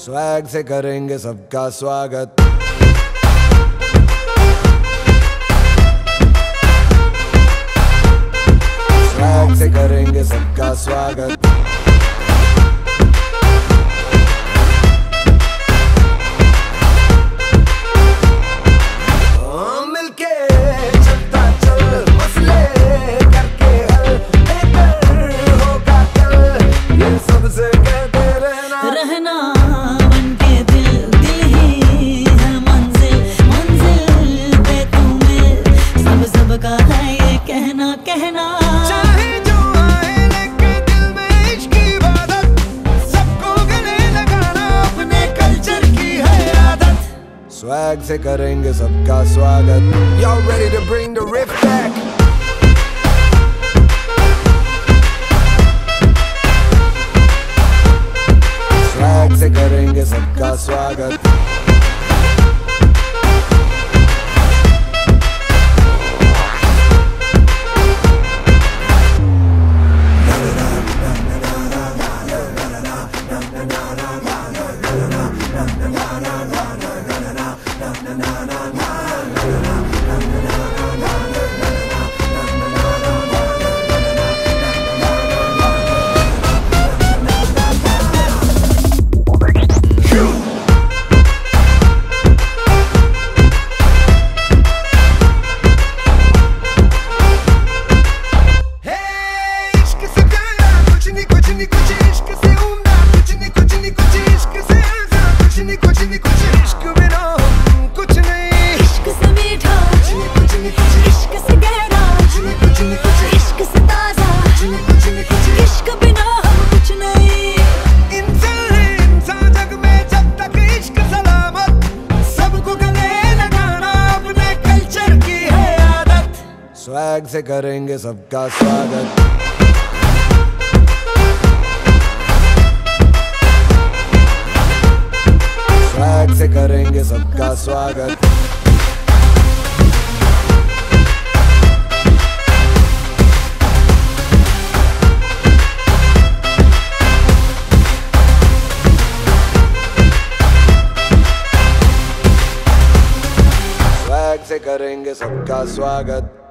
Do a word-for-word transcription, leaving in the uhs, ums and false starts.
Swag से करेंगे सबका स्वागत। स्वैग से करेंगे सबका स्वागत। कहना कहना चाहे जो आए लेके दिल में इश्क की इबादत, सबको गले लगाना अपने कल्चर की है आदत। स्वैग से करेंगे सबका स्वागत। Y'all ready to bring the riff back? Swag से करेंगे सबका स्वागत। स्वैग से करेंगे सबका स्वागत। स्वैग से करेंगे सबका स्वागत। स्वैग से करेंगे सबका स्वागत।